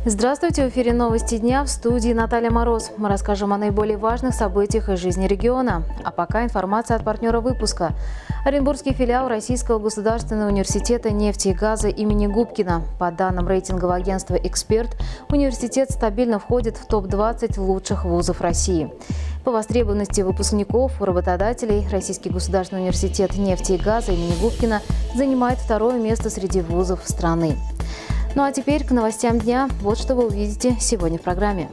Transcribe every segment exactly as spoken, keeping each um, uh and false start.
Здравствуйте! В эфире новости дня, в студии Наталья Мороз. Мы расскажем о наиболее важных событиях из жизни региона. А пока информация от партнера выпуска. Оренбургский филиал Российского государственного университета нефти и газа имени Губкина. По данным рейтингового агентства «Эксперт», университет стабильно входит в топ двадцать лучших вузов России. По востребованности выпускников у работодателей Российский государственный университет нефти и газа имени Губкина занимает второе место среди вузов страны. Ну а теперь к новостям дня. Вот что вы увидите сегодня в программе.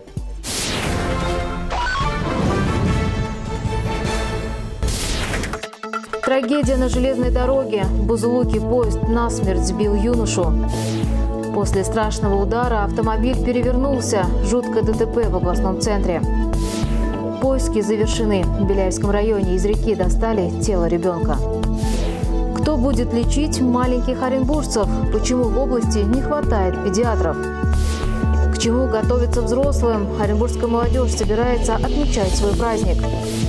Трагедия на железной дороге. В Бузулуке поезд насмерть сбил юношу. После страшного удара автомобиль перевернулся. Жуткое ДТП в областном центре. Поиски завершены. В Беляевском районе из реки достали тело ребенка. Кто будет лечить маленьких оренбуржцев? Почему в области не хватает педиатров? К чему готовиться взрослым? Оренбургская молодежь собирается отмечать свой праздник.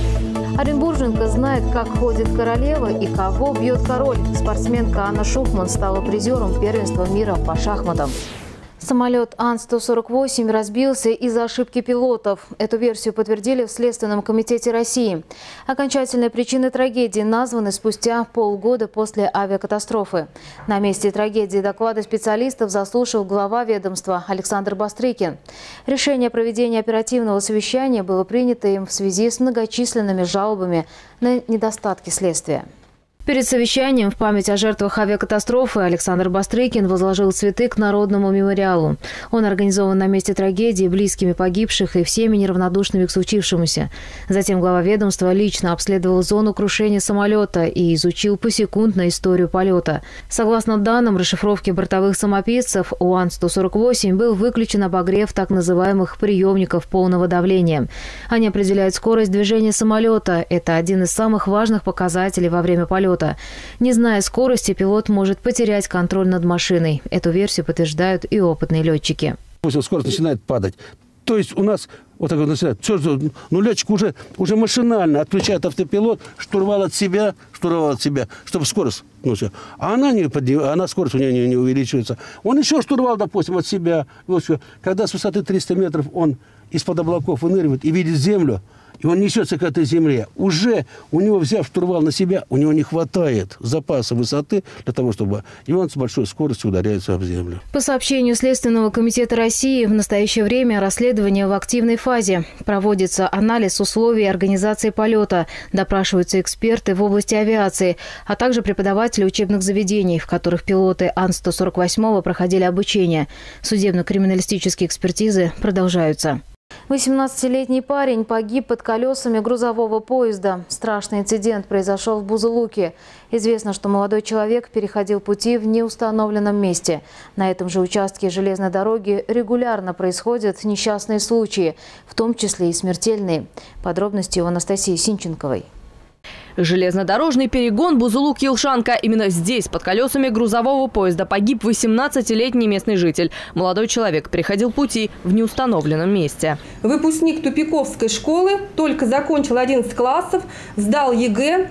Оренбурженка знает, как ходит королева и кого бьет король. Спортсменка Анна Шухман стала призером первенства мира по шахматам. Самолет Ан сто сорок восемь разбился из-за ошибки пилотов. Эту версию подтвердили в Следственном комитете России. Окончательные причины трагедии названы спустя полгода после авиакатастрофы. На месте трагедии доклады специалистов заслушал глава ведомства Александр Бастрыкин. Решение о проведении оперативного совещания было принято им в связи с многочисленными жалобами на недостатки следствия. Перед совещанием в память о жертвах авиакатастрофы Александр Бастрыкин возложил цветы к Народному мемориалу. Он организован на месте трагедии близкими погибших и всеми неравнодушными к случившемуся. Затем глава ведомства лично обследовал зону крушения самолета и изучил посекундно историю полета. Согласно данным расшифровки бортовых самописцев, у Ан сто сорок восемь был выключен обогрев так называемых приемников полного давления. Они определяют скорость движения самолета. Это один из самых важных показателей во время полета. Не зная скорости, пилот может потерять контроль над машиной. Эту версию подтверждают и опытные летчики. После скорость начинает падать. То есть у нас вот так вот начинает. Ну, летчик уже, уже машинально отключает автопилот, штурвал от себя, штурвал от себя, чтобы скорость. Ну, все. А она, не подним, она скорость у нее не, не увеличивается. Он еще штурвал, допустим, от себя. Вот все. Когда с высоты триста метров он из-под облаков выныривает и видит землю, и он несется к этой земле, уже у него, взяв штурвал на себя, у него не хватает запаса высоты для того, чтобы... И он с большой скоростью ударяется об землю. По сообщению Следственного комитета России, в настоящее время расследование в активной фазе. Проводится анализ условий организации полета, допрашиваются эксперты в области авиации, а также преподаватели учебных заведений, в которых пилоты Ан сто сорок восемь проходили обучение. Судебно-криминалистические экспертизы продолжаются. восемнадцатилетний парень погиб под колесами грузового поезда. Страшный инцидент произошел в Бузулуке. Известно, что молодой человек переходил пути в неустановленном месте. На этом же участке железной дороги регулярно происходят несчастные случаи, в том числе и смертельные. Подробности у Анастасии Синченковой. Железнодорожный перегон Бузулук-Елшанка. Именно здесь, под колесами грузового поезда, погиб восемнадцатилетний местный житель. Молодой человек переходил пути в неустановленном месте. Выпускник Тупиковской школы, только закончил одиннадцать классов, сдал ЕГЭ,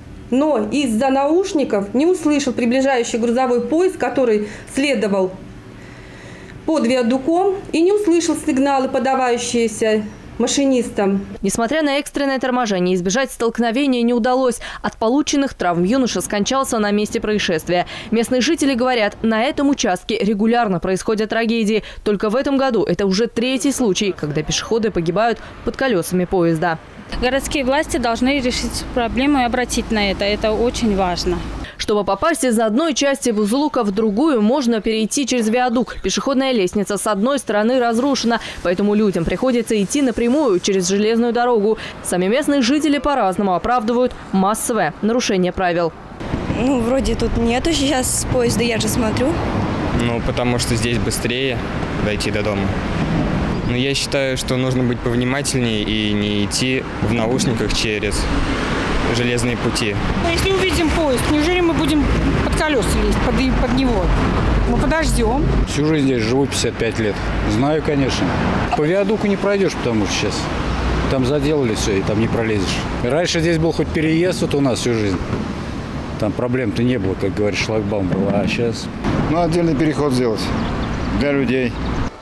но из-за наушников не услышал приближающий грузовой поезд, который следовал под виадуком, и не услышал сигналы, подавающиеся машинистам. Несмотря на экстренное торможение, избежать столкновения не удалось. От полученных травм юноша скончался на месте происшествия. Местные жители говорят, на этом участке регулярно происходят трагедии. Только в этом году это уже третий случай, когда пешеходы погибают под колесами поезда. Городские власти должны решить проблему и обратить на это. Это очень важно. Чтобы попасть из одной части Бузулука в другую, можно перейти через виадук. Пешеходная лестница с одной стороны разрушена, поэтому людям приходится идти напрямую через железную дорогу. Сами местные жители по-разному оправдывают массовое нарушение правил. Ну, вроде тут нету сейчас поезда, я же смотрю. Ну, потому что здесь быстрее дойти до дома. Но я считаю, что нужно быть повнимательнее и не идти в наушниках через железные пути. Если увидим поезд, неужели мы будем под колеса лезть, под, под него? Мы подождем. Всю жизнь здесь живу, пятьдесят пять лет. Знаю, конечно. По виадуку не пройдешь, потому что сейчас там заделали все, и там не пролезешь. Раньше здесь был хоть переезд, вот у нас всю жизнь. Там проблем-то не было, как говоришь, шлагбаум был, а сейчас... Ну, отдельный переход сделать для людей.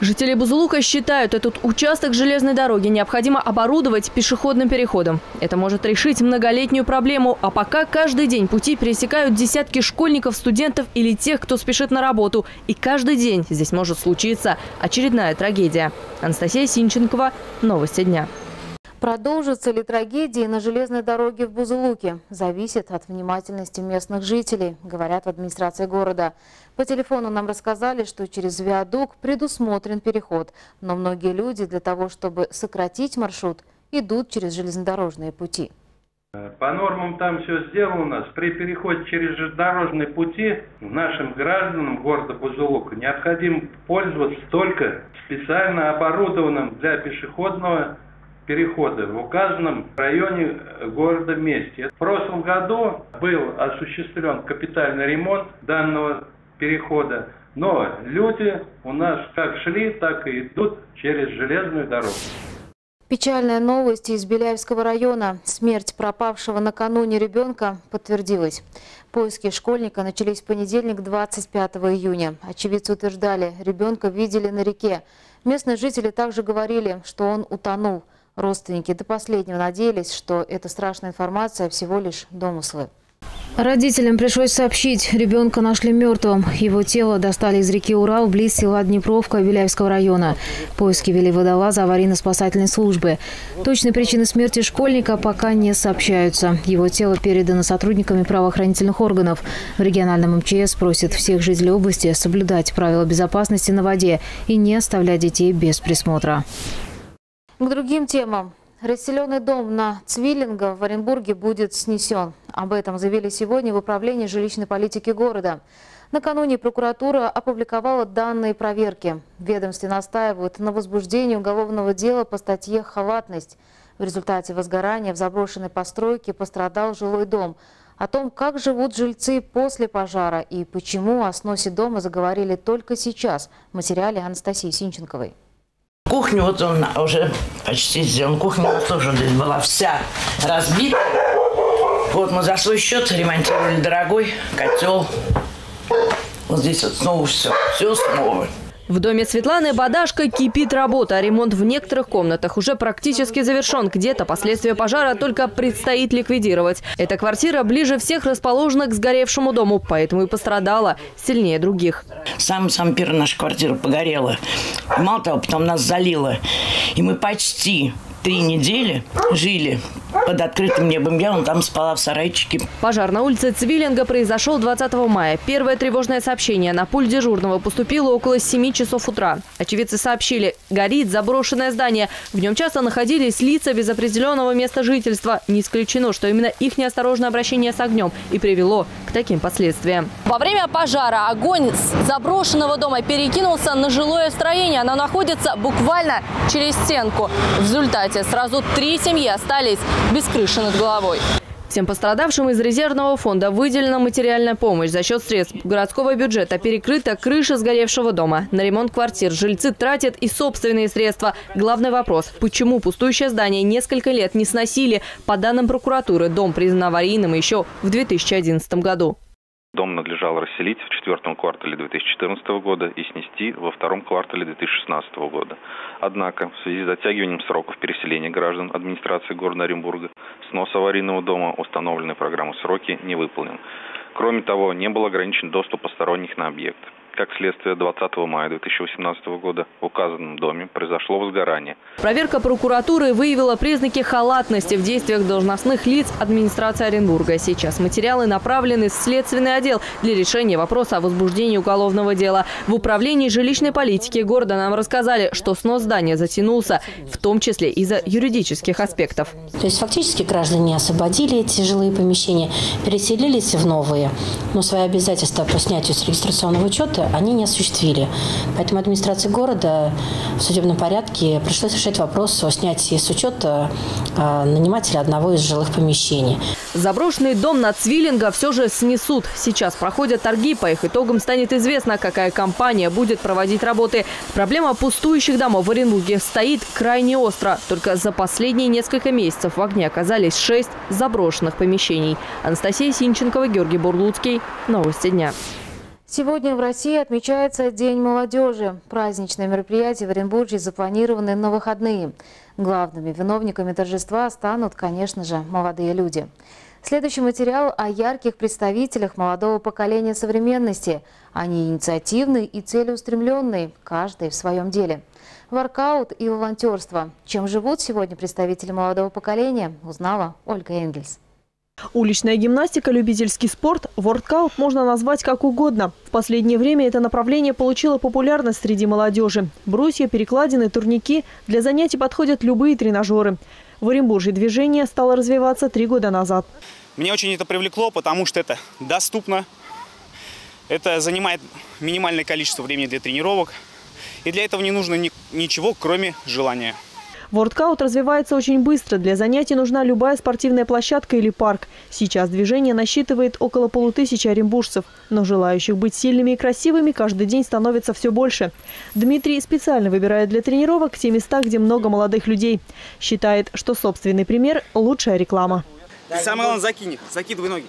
Жители Бузулука считают, этот участок железной дороги необходимо оборудовать пешеходным переходом. Это может решить многолетнюю проблему. А пока каждый день пути пересекают десятки школьников, студентов или тех, кто спешит на работу. И каждый день здесь может случиться очередная трагедия. Анастасия Синченкова. Новости дня. Продолжатся ли трагедии на железной дороге в Бузулуке? Зависит от внимательности местных жителей, говорят в администрации города. По телефону нам рассказали, что через виадук предусмотрен переход. Но многие люди для того, чтобы сократить маршрут, идут через железнодорожные пути. По нормам там все сделано. При переходе через железнодорожные пути нашим гражданам города Бузулука необходимо пользоваться только специально оборудованным для пешеходного перехода в указанном районе города месте. В прошлом году был осуществлен капитальный ремонт данного перехода, но люди у нас как шли, так и идут через железную дорогу. Печальная новость из Беляевского района. Смерть пропавшего накануне ребенка подтвердилась. Поиски школьника начались в понедельник, двадцать пятого июня. Очевидцы утверждали, ребенка видели на реке. Местные жители также говорили, что он утонул. Родственники до последнего надеялись, что эта страшная информация всего лишь домыслы. Родителям пришлось сообщить, ребенка нашли мертвым. Его тело достали из реки Урал близ села Днепровка Беляевского района. Поиски вели водолазы аварийно-спасательной службы. Точные причины смерти школьника пока не сообщаются. Его тело передано сотрудниками правоохранительных органов. В региональном эм че эс просят всех жителей области соблюдать правила безопасности на воде и не оставлять детей без присмотра. К другим темам. Расселенный дом на Цвиллинга в Оренбурге будет снесен. Об этом заявили сегодня в управлении жилищной политики города. Накануне прокуратура опубликовала данные проверки. В ведомстве настаивают на возбуждении уголовного дела по статье «Халатность». В результате возгорания в заброшенной постройке пострадал жилой дом. О том, как живут жильцы после пожара и почему о сносе дома заговорили только сейчас, в материале Анастасии Синченковой. Кухню, вот он уже почти сделан. Кухня тоже здесь была вся разбита. Вот мы за свой счет ремонтировали дорогой котел. Вот здесь вот снова все, все снова. В доме Светланы Бадашко кипит работа. Ремонт в некоторых комнатах уже практически завершен. Где-то последствия пожара только предстоит ликвидировать. Эта квартира ближе всех расположена к сгоревшему дому, поэтому и пострадала сильнее других. Сам-сам первая наша квартира погорела. И мало того, потом нас залило. И мы почти три недели жили под открытым небом. Я вон там спала в сарайчике. Пожар на улице Цвиллинга произошел двадцатого мая. Первое тревожное сообщение на пульт дежурного поступило около семи часов утра. Очевидцы сообщили, горит заброшенное здание. В нем часто находились лица без определенного места жительства. Не исключено, что именно их неосторожное обращение с огнем и привело к таким последствиям. Во время пожара огонь с заброшенного дома перекинулся на жилое строение. Оно находится буквально через стенку. В результате сразу три семьи остались без крыши над головой. Всем пострадавшим из резервного фонда выделена материальная помощь. За счет средств городского бюджета перекрыта крыша сгоревшего дома. На ремонт квартир жильцы тратят и собственные средства. Главный вопрос – почему пустующее здание несколько лет не сносили? По данным прокуратуры, дом признан аварийным еще в две тысячи одиннадцатом году. Дом надлежало расселить в четвертом квартале две тысячи четырнадцатого года и снести во втором квартале две тысячи шестнадцатого года. Однако, в связи с затягиванием сроков переселения граждан администрации города Оренбурга, снос аварийного дома, установленной программой сроки, не выполнен. Кроме того, не был ограничен доступ посторонних на объект. Как следствие, двадцатого мая две тысячи восемнадцатого года в указанном доме произошло возгорание. Проверка прокуратуры выявила признаки халатности в действиях должностных лиц администрации Оренбурга. Сейчас материалы направлены в следственный отдел для решения вопроса о возбуждении уголовного дела. В управлении жилищной политики города нам рассказали, что снос здания затянулся, в том числе из-за юридических аспектов. То есть фактически граждане освободили эти жилые помещения, переселились в новые, но свои обязательства по снятию с регистрационного учета они не осуществили. Поэтому администрации города в судебном порядке пришлось решать вопрос о снятии с учета нанимателя одного из жилых помещений. Заброшенный дом на Цвиллинга все же снесут. Сейчас проходят торги. По их итогам станет известно, какая компания будет проводить работы. Проблема пустующих домов в Оренбурге стоит крайне остро. Только за последние несколько месяцев в огне оказались шесть заброшенных помещений. Анастасия Синченкова, Георгий Бурлуцкий. Новости дня. Сегодня в России отмечается День молодежи. Праздничные мероприятия в Оренбурге запланированы на выходные. Главными виновниками торжества станут, конечно же, молодые люди. Следующий материал о ярких представителях молодого поколения современности. Они инициативны и целеустремленные, каждый в своем деле. Воркаут и волонтерство. Чем живут сегодня представители молодого поколения, узнала Ольга Энгельс. Уличная гимнастика, любительский спорт, воркаут можно назвать как угодно. В последнее время это направление получило популярность среди молодежи. Брусья, перекладины, турники. Для занятий подходят любые тренажеры. В Оренбурге движение стало развиваться три года назад. Меня очень это привлекло, потому что это доступно. Это занимает минимальное количество времени для тренировок. И для этого не нужно ни, ничего, кроме желания. Воркаут развивается очень быстро. Для занятий нужна любая спортивная площадка или парк. Сейчас движение насчитывает около полутысячи оренбуржцев. Но желающих быть сильными и красивыми каждый день становится все больше. Дмитрий специально выбирает для тренировок те места, где много молодых людей. Считает, что собственный пример – лучшая реклама. И самое главное, закинь их. Закидывай ноги.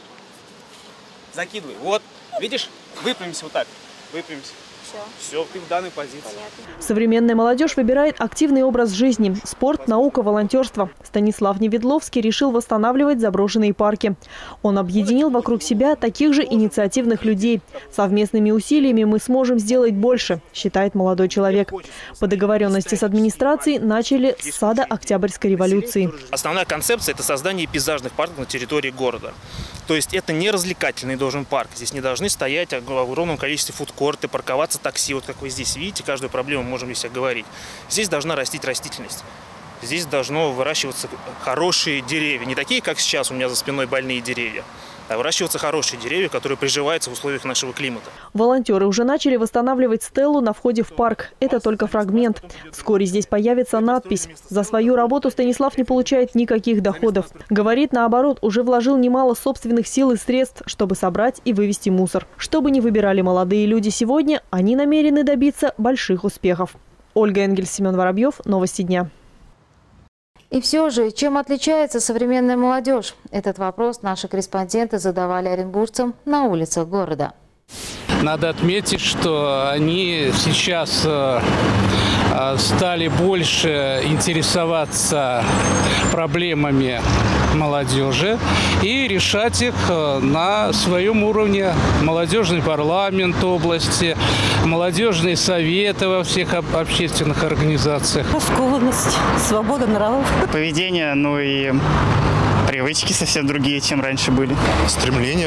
Закидывай. Вот. Видишь? Выпрямимся вот так. Выпрямимся. Все, ты в данной позиции. Понятно. Современная молодежь выбирает активный образ жизни. Спорт, наука, волонтерство. Станислав Неведловский решил восстанавливать заброшенные парки. Он объединил вокруг себя таких же инициативных людей. Совместными усилиями мы сможем сделать больше, считает молодой человек. По договоренности с администрацией начали с сада Октябрьской революции. Основная концепция – это создание пейзажных парков на территории города. То есть это не развлекательный должен парк. Здесь не должны стоять в огромном количестве фудкорты, парковаться такси. Вот как вы здесь видите, каждую проблему можем здесь оговорить. Здесь должна расти растительность. Здесь должно выращиваться хорошие деревья. Не такие, как сейчас у меня за спиной больные деревья, а выращиваться хорошие деревья, которые приживаются в условиях нашего климата. Волонтеры уже начали восстанавливать стелу на входе в парк. Это только фрагмент. Вскоре здесь появится надпись. За свою работу Станислав не получает никаких доходов. Говорит, наоборот, уже вложил немало собственных сил и средств, чтобы собрать и вывести мусор. Что бы ни выбирали молодые люди сегодня, они намерены добиться больших успехов. Ольга Энгельс, Семен Воробьев. Новости дня. И все же, чем отличается современная молодежь? Этот вопрос наши корреспонденты задавали оренбуржцам на улицах города. Надо отметить, что они сейчас стали больше интересоваться проблемами молодежи и решать их на своем уровне. Молодежный парламент области, молодежные советы во всех общественных организациях. Раскованность, свобода нравов. Поведение, ну и привычки совсем другие, чем раньше были. Стремление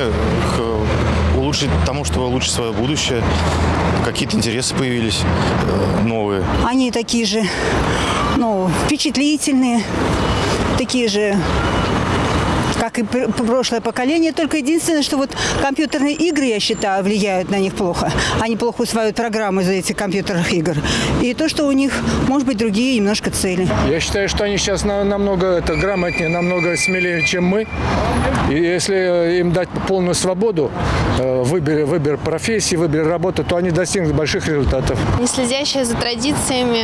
к улучшить тому, чтобы улучшить свое будущее. Какие-то интересы появились новые. Они такие же, ну, впечатлительные, такие же, как и прошлое поколение. Только единственное, что вот компьютерные игры, я считаю, влияют на них плохо. Они плохо усваивают программы из этих компьютерных игр. И то, что у них, может быть, другие немножко цели. Я считаю, что они сейчас намного это, грамотнее, намного смелее, чем мы. И если им дать полную свободу, выбор, выбор профессии, выбор работы, то они достигнут больших результатов. Не следящие за традициями,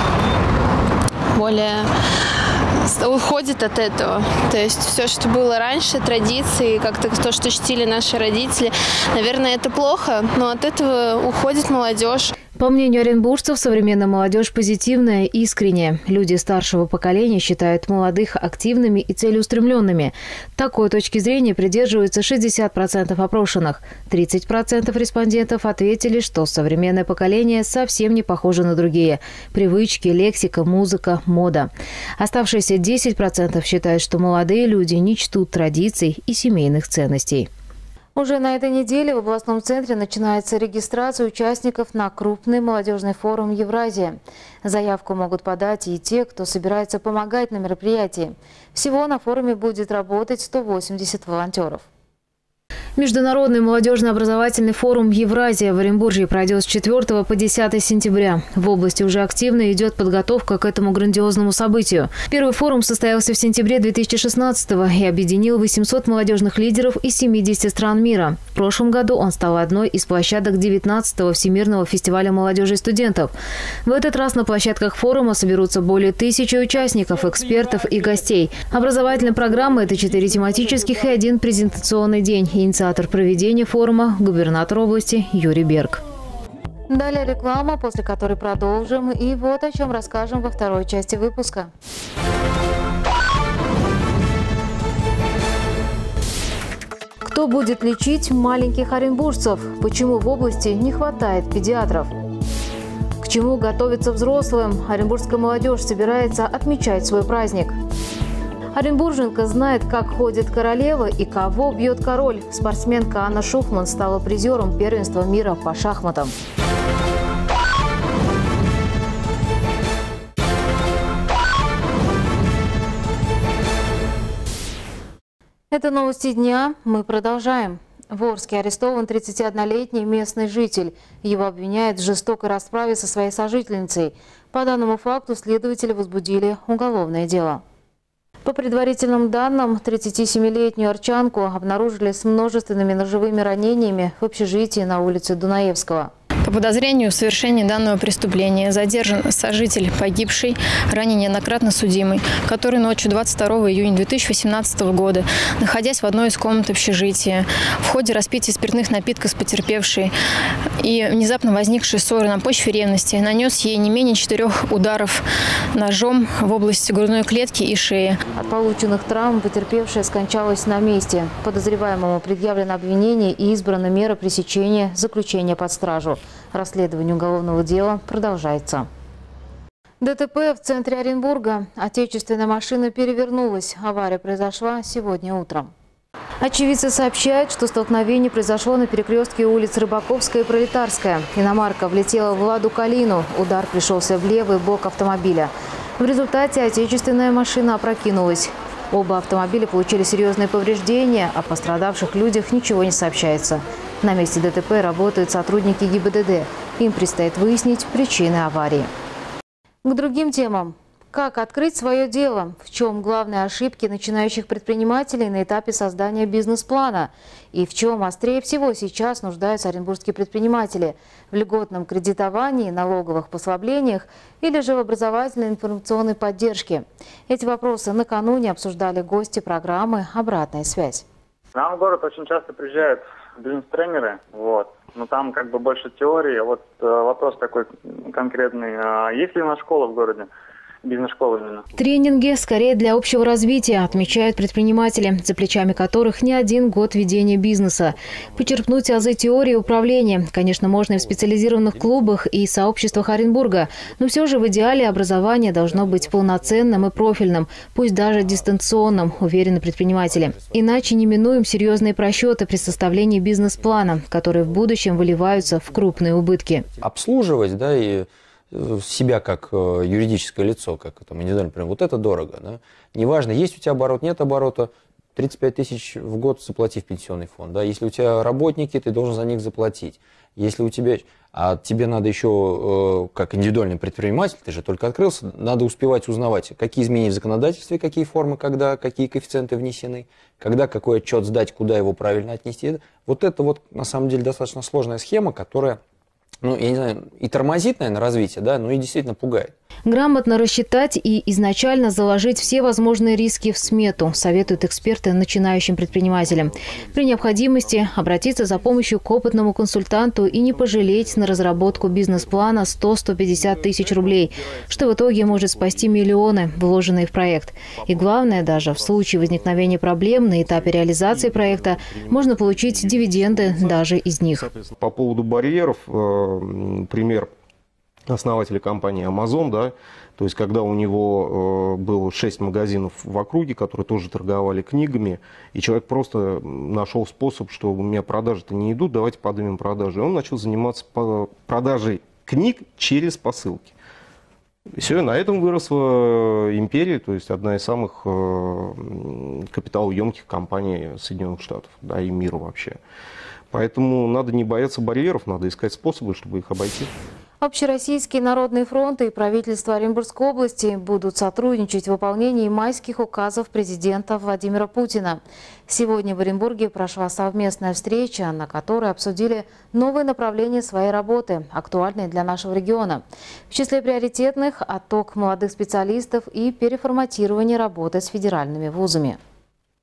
более уходит от этого. То есть все, что было раньше, традиции, как-то то, что чтили наши родители, наверное, это плохо, но от этого уходит молодежь. По мнению оренбуржцев, современная молодежь позитивная и искренняя. Люди старшего поколения считают молодых активными и целеустремленными. Такой точки зрения придерживаются шестьдесят процентов опрошенных. тридцать процентов респондентов ответили, что современное поколение совсем не похоже на другие. Привычки, лексика, музыка, мода. Оставшиеся десять процентов считают, что молодые люди не чтут традиций и семейных ценностей. Уже на этой неделе в областном центре начинается регистрация участников на крупный молодежный форум «Евразия». Заявку могут подать и те, кто собирается помогать на мероприятии. Всего на форуме будет работать сто восемьдесят волонтеров. Международный молодежно-образовательный форум «Евразия» в Оренбурге пройдет с четвёртого по десятое сентября. В области уже активно идет подготовка к этому грандиозному событию. Первый форум состоялся в сентябре две тысячи шестнадцатого и объединил восемьсот молодежных лидеров из семидесяти стран мира. В прошлом году он стал одной из площадок девятнадцатого Всемирного фестиваля молодежи и студентов. В этот раз на площадках форума соберутся более тысячи участников, экспертов и гостей. Образовательная программа – это четыре тематических и один презентационный день. Инициатива инициатор проведения форума, губернатор области Юрий Берг. Далее реклама, после которой продолжим. И вот о чем расскажем во второй части выпуска. Кто будет лечить маленьких оренбуржцев? Почему в области не хватает педиатров? К чему готовиться взрослым? Оренбургская молодежь собирается отмечать свой праздник. Оренбурженка знает, как ходит королева и кого бьет король. Спортсменка Анна Шухман стала призером первенства мира по шахматам. Это новости дня. Мы продолжаем. В Орске арестован тридцатиоднолетний местный житель. Его обвиняют в жестокой расправе со своей сожительницей. По данному факту следователи возбудили уголовное дело. По предварительным данным, тридцатисемилетнюю арчанку обнаружили с множественными ножевыми ранениями в общежитии на улице Дунаевского. По подозрению в совершении данного преступления задержан сожитель погибшей, ранее неоднократно судимый, который ночью двадцать второго июня две тысячи восемнадцатого года, находясь в одной из комнат общежития, в ходе распития спиртных напитков с потерпевшей и внезапно возникшей ссоры на почве ревности, нанес ей не менее четырех ударов ножом в области грудной клетки и шеи. От полученных травм потерпевшая скончалась на месте. Подозреваемому предъявлено обвинение и избрана мера пресечения заключения под стражу. Расследование уголовного дела продолжается. ДТП в центре Оренбурга. Отечественная машина перевернулась. Авария произошла сегодня утром. Очевидцы сообщают, что столкновение произошло на перекрестке улиц Рыбаковская и Пролетарская. Иномарка влетела в «Ладу Калину». Удар пришелся в левый бок автомобиля. В результате отечественная машина опрокинулась. Оба автомобиля получили серьезные повреждения, о пострадавших людях ничего не сообщается. На месте ДТП работают сотрудники ГИБДД. Им предстоит выяснить причины аварии. К другим темам. Как открыть свое дело? В чем главные ошибки начинающих предпринимателей на этапе создания бизнес-плана? И в чем острее всего сейчас нуждаются оренбургские предприниматели? В льготном кредитовании, налоговых послаблениях или же в образовательной информационной поддержке? Эти вопросы накануне обсуждали гости программы «Обратная связь». К нам в город очень часто приезжают бизнес-тренеры, вот. Но там как бы больше теории. Вот э, вопрос такой конкретный. А есть ли у нас школа в городе? Бизнес-школы именно. Тренинги скорее для общего развития, отмечают предприниматели, за плечами которых не один год ведения бизнеса. Почерпнуть азы теории управления, конечно, можно и в специализированных клубах и сообществах Оренбурга, но все же в идеале образование должно быть полноценным и профильным, пусть даже дистанционным, уверены предприниматели. Иначе неминуем серьезные просчеты при составлении бизнес-плана, которые в будущем выливаются в крупные убытки. Обслуживать, да, и себя как юридическое лицо, как там индивидуально, например, вот это дорого. Да? Неважно, есть у тебя оборот, нет оборота, тридцать пять тысяч в год заплати в пенсионный фонд. Да? Если у тебя работники, ты должен за них заплатить. Если у тебя, а тебе надо еще, как индивидуальный предприниматель, ты же только открылся, надо успевать узнавать, какие изменения в законодательстве, какие формы, когда, какие коэффициенты внесены, когда какой отчет сдать, куда его правильно отнести. Вот это вот на самом деле достаточно сложная схема, которая, ну, я не знаю, и тормозит, наверное, развитие, да, но и действительно пугает. Грамотно рассчитать и изначально заложить все возможные риски в смету, советуют эксперты начинающим предпринимателям. При необходимости обратиться за помощью к опытному консультанту и не пожалеть на разработку бизнес-плана сто — сто пятьдесят тысяч рублей, что в итоге может спасти миллионы, вложенные в проект. И главное, даже в случае возникновения проблем на этапе реализации проекта можно получить дивиденды даже из них. По поводу барьеров, пример основателя компании Amazon, да, то есть когда у него э, было шесть магазинов в округе, которые тоже торговали книгами, и человек просто нашел способ, что у меня продажи-то не идут, давайте поднимем продажи. И он начал заниматься продажей книг через посылки. И все, на этом выросла империя, то есть одна из самых э, капиталоемких компаний Соединенных Штатов, да, и мира вообще. Поэтому надо не бояться барьеров, надо искать способы, чтобы их обойти. Общероссийский народный фронт и правительство Оренбургской области будут сотрудничать в выполнении майских указов президента Владимира Путина. Сегодня в Оренбурге прошла совместная встреча, на которой обсудили новые направления своей работы, актуальные для нашего региона. В числе приоритетных – отток молодых специалистов и переформатирование работы с федеральными вузами.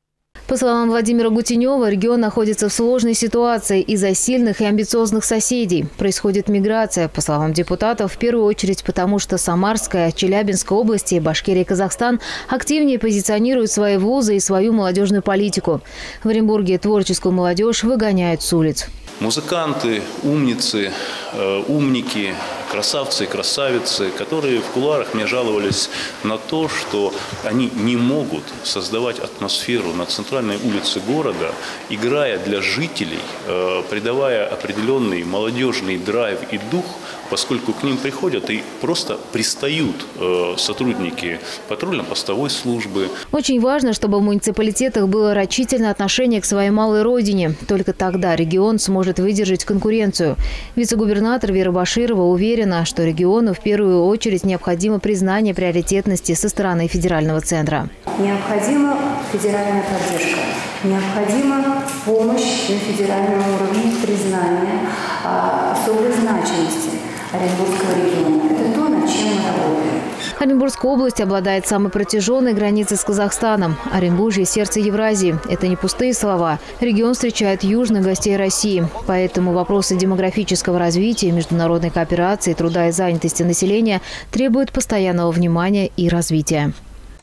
По словам Владимира Гутенева, регион находится в сложной ситуации из-за сильных и амбициозных соседей. Происходит миграция, по словам депутатов, в первую очередь потому, что Самарская, Челябинская области, Башкирия и Казахстан активнее позиционируют свои вузы и свою молодежную политику. В Оренбурге творческую молодежь выгоняют с улиц. Музыканты, умницы, э, умники, красавцы и красавицы, которые в кулуарах мне жаловались на то, что они не могут создавать атмосферу на центральной улице города, играя для жителей, э, придавая определенный молодежный драйв и дух, поскольку к ним приходят и просто пристают э, сотрудники патрульно-постовой службы. Очень важно, чтобы в муниципалитетах было рачительное отношение к своей малой родине. Только тогда регион сможет выдержать конкуренцию. Вице-губернатор Вера Баширова уверена, что региону в первую очередь необходимо признание приоритетности со стороны федерального центра. Необходима федеральная поддержка, необходима помощь на федеральном уровне, признание а, особой значимости Оренбургского региона. Это то, над чем мы работаем. Оренбургская область обладает самой протяженной границей с Казахстаном. Оренбуржье – сердце Евразии. Это не пустые слова. Регион встречает южных гостей России. Поэтому вопросы демографического развития, международной кооперации, труда и занятости населения требуют постоянного внимания и развития.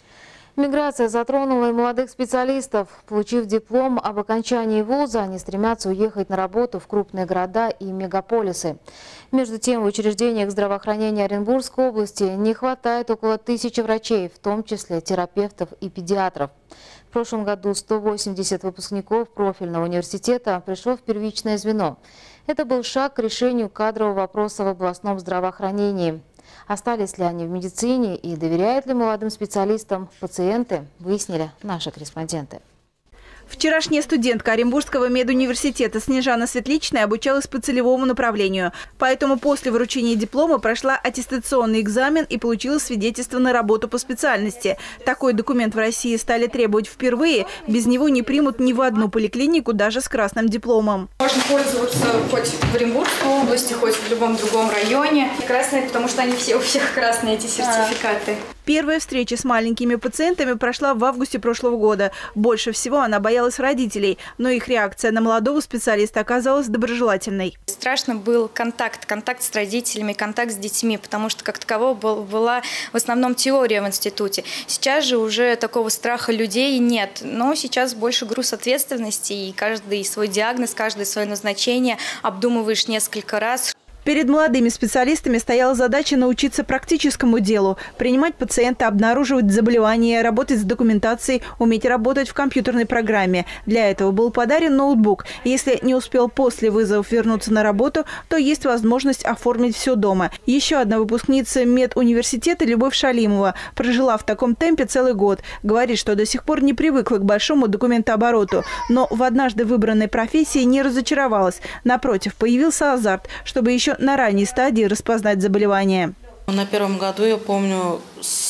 Миграция затронула и молодых специалистов. Получив диплом об окончании вуза, они стремятся уехать на работу в крупные города и мегаполисы. Между тем, в учреждениях здравоохранения Оренбургской области не хватает около тысячи врачей, в том числе терапевтов и педиатров. В прошлом году сто восемьдесят выпускников профильного университета пришло в первичное звено. Это был шаг к решению кадрового вопроса в областном здравоохранении. Остались ли они в медицине и доверяют ли молодым специалистам пациенты, выяснили наши корреспонденты. Вчерашняя студентка Оренбургского медуниверситета Снежана Светличная обучалась по целевому направлению. Поэтому после вручения диплома прошла аттестационный экзамен и получила свидетельство на работу по специальности. Такой документ в России стали требовать впервые. Без него не примут ни в одну поликлинику, даже с красным дипломом. Можно пользоваться хоть в Оренбургской области, хоть в любом другом районе. Красные, потому что они все, у всех красные, эти сертификаты. Первая встреча с маленькими пациентами прошла в августе прошлого года. Больше всего она боялась родителей, но их реакция на молодого специалиста оказалась доброжелательной. Страшно был контакт, контакт с родителями, контакт с детьми, потому что как такового был, была в основном теория в институте. Сейчас же уже такого страха людей нет, но сейчас больше груз ответственности, и каждый свой диагноз, каждое свое назначение обдумываешь несколько раз. Перед молодыми специалистами стояла задача научиться практическому делу, принимать пациента, обнаруживать заболевания, работать с документацией, уметь работать в компьютерной программе. Для этого был подарен ноутбук. Если не успел после вызовов вернуться на работу, то есть возможность оформить все дома. Еще одна выпускница медуниверситета Любовь Шалимова прожила в таком темпе целый год. Говорит, что до сих пор не привыкла к большому документообороту, но в однажды выбранной профессии не разочаровалась. Напротив, появился азарт, чтобы еще на ранней стадии распознать заболевание. На первом году, я помню,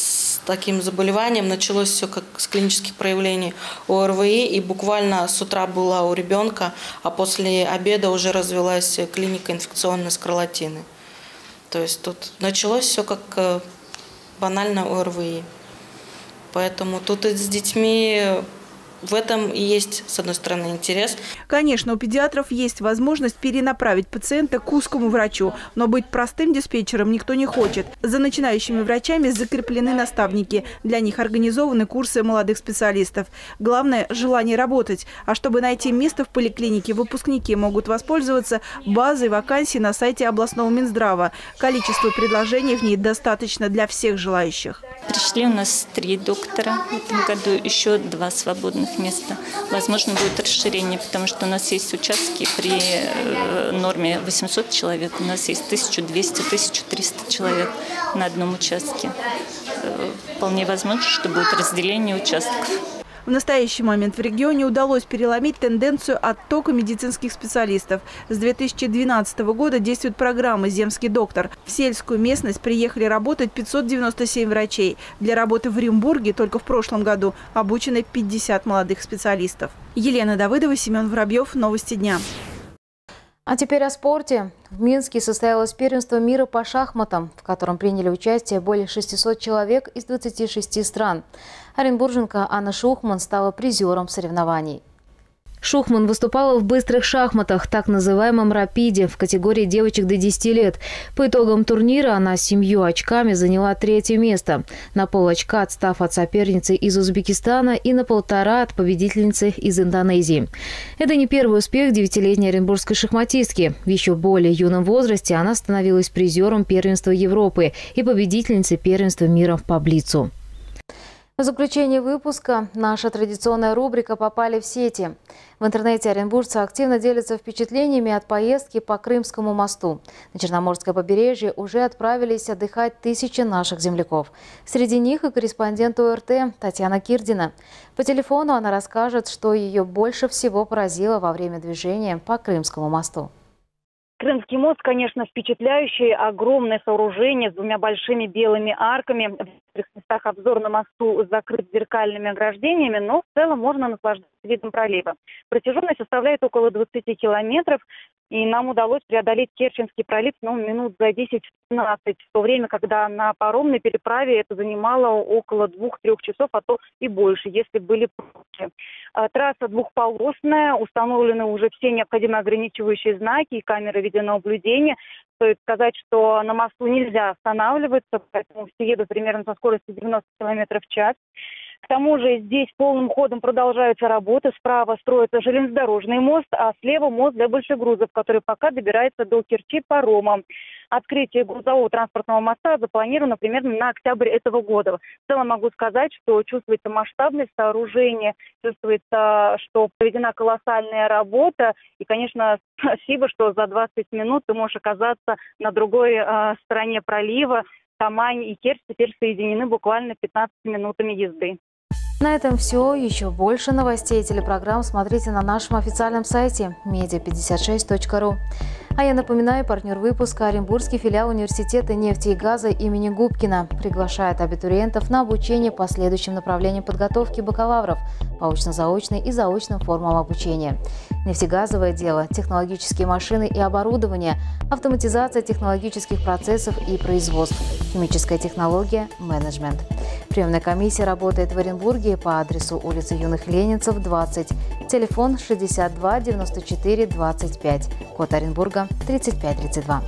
с таким заболеванием началось все как с клинических проявлений ОРВИ, и буквально с утра была у ребенка, а после обеда уже развилась клиника инфекционной скарлатины. То есть тут началось все как банально ОРВИ. Поэтому тут и с детьми... В этом и есть, с одной стороны, интерес. Конечно, у педиатров есть возможность перенаправить пациента к узкому врачу, но быть простым диспетчером никто не хочет. За начинающими врачами закреплены наставники. Для них организованы курсы молодых специалистов. Главное – желание работать. А чтобы найти место в поликлинике, выпускники могут воспользоваться базой вакансий на сайте областного Минздрава. Количество предложений в ней достаточно для всех желающих. Пришли у нас три доктора. В этом году еще два свободных места. Возможно, будет расширение, потому что у нас есть участки при норме восемьсот человек. У нас есть тысяча двести — тысяча триста человек на одном участке. Вполне возможно, что будет разделение участков. В настоящий момент в регионе удалось переломить тенденцию оттока медицинских специалистов. С две тысячи двенадцатого года действует программа «Земский доктор». В сельскую местность приехали работать пятьсот девяносто семь врачей. Для работы в Оренбурге только в прошлом году обучены пятьдесят молодых специалистов. Елена Давыдова, Семен Воробьев. Новости дня. А теперь о спорте. В Минске состоялось первенство мира по шахматам, в котором приняли участие более шестисот человек из двадцати шести стран. Оренбурженка Анна Шухман стала призером соревнований. Шухман выступала в быстрых шахматах, так называемом рапиде, в категории девочек до десяти лет. По итогам турнира она с семью очками заняла третье место, на полочка отстав от соперницы из Узбекистана и на полтора от победительницы из Индонезии. Это не первый успех девятилетней оренбургской шахматистки. В еще более юном возрасте она становилась призером первенства Европы и победительницей первенства мира по блицу. В заключение выпуска наша традиционная рубрика «Попали в сети». В интернете оренбуржцы активно делятся впечатлениями от поездки по Крымскому мосту. На Черноморское побережье уже отправились отдыхать тысячи наших земляков. Среди них и корреспондент О Р Т Татьяна Кирдина. По телефону она расскажет, что ее больше всего поразило во время движения по Крымскому мосту. Крымский мост, конечно, впечатляющий, огромное сооружение с двумя большими белыми арками. В некоторых местах обзор на мосту закрыт зеркальными ограждениями, но в целом можно наслаждаться видом пролива. Протяженность составляет около двадцати километров, и нам удалось преодолеть Керченский пролив ну, минут за десять-пятнадцать, в то время, когда на паромной переправе это занимало около двух-трех часов, а то и больше, если были пробки. Трасса двухполосная, установлены уже все необходимые ограничивающие знаки и камеры видеонаблюдения. Стоит сказать, что на мосту нельзя останавливаться, поэтому все едут примерно со скоростью девяноста километров в час. К тому же здесь полным ходом продолжаются работы. Справа строится железнодорожный мост, а слева мост для больших грузов, который пока добирается до Керчи паромом. Открытие грузового транспортного моста запланировано примерно на октябрь этого года. В целом могу сказать, что чувствуется масштабность сооружения, чувствуется, что проведена колоссальная работа. И, конечно, спасибо, что за двадцать минут ты можешь оказаться на другой э, стороне пролива. Тамань и Керчь теперь соединены буквально пятнадцатью минутами езды. На этом все. Еще больше новостей и телепрограмм смотрите на нашем официальном сайте медиа пятьдесят шесть точка ру. А я напоминаю, партнер выпуска – Оренбургский филиал Университета нефти и газа имени Губкина приглашает абитуриентов на обучение по следующим направлениям подготовки бакалавров по очно-заочной и заочным формам обучения. Нефтегазовое дело, технологические машины и оборудование, автоматизация технологических процессов и производств, химическая технология, менеджмент. Приемная комиссия работает в Оренбурге по адресу улица Юных Ленинцев, двадцать, телефон шестьдесят два девяносто четыре двадцать пять, код Оренбурга тридцать пять тридцать два.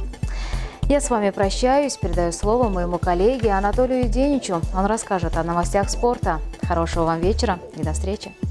Я с вами прощаюсь, передаю слово моему коллеге Анатолию Деничу. Он расскажет о новостях спорта. Хорошего вам вечера и до встречи.